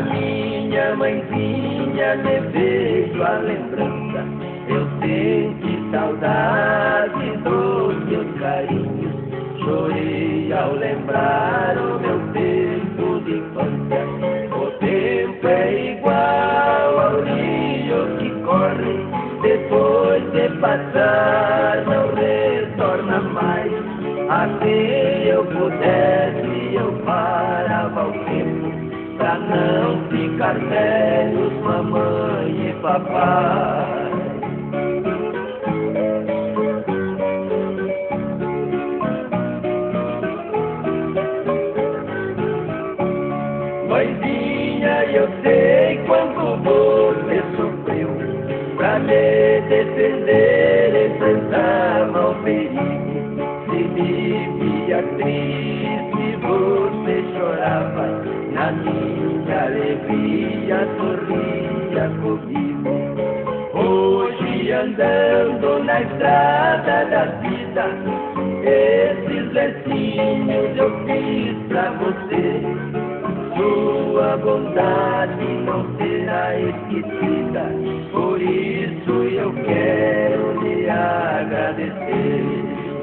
minha mãezinha me veio a lembrança. Eu senti saudade dos meus carinhos. Chorei ao lembrar o meu tempo de infância. O tempo é igual ao rio que corre, depois de passar não retorna mais. Assim eu pudesse, eu parava o tempo, pra não ficar velhos, mamãe e papai. Mãezinha, eu sei quanto você sofreu pra me defender, enfrentava o perigo. Se me via triste, você chorava, na minha alegria sorria comigo. Hoje andando na estrada da vida, esses versinhos eu fiz pra você. Sua bondade não será esquecida, por isso eu quero lhe agradecer.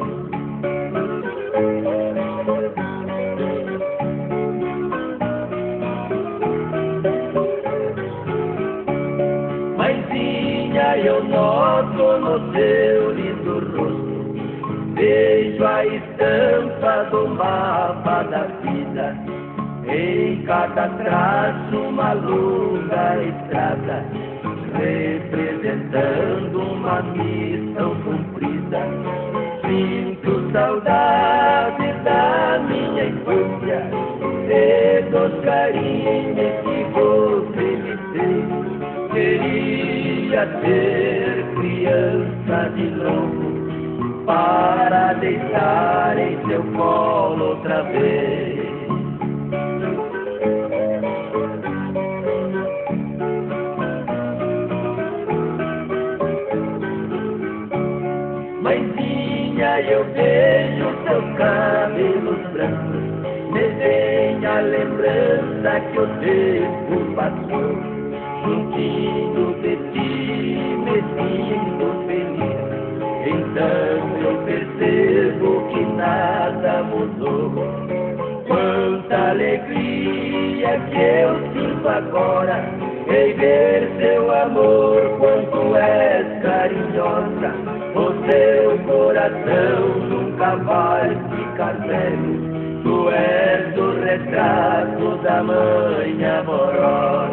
Mãezinha, eu noto no seu lindo rosto, vejo a estampa do mapa da vida. Em cada traço uma longa estrada, representando uma missão cumprida. Sinto saudade da minha infância e dos carinhos que você me fez. Queria ser criança de novo, para deitar em seu colo outra vez. Mãezinha, eu vejo seus cabelos brancos, me vem a lembrança que o tempo passou. Juntinho de ti me sinto feliz, então eu percebo que nada mudou. Quanta alegria que eu sinto agora em ver seu amor, quanto és carinhosa. O seu coração nunca vai ficar velho, tu és o retrato da mãe amorosa.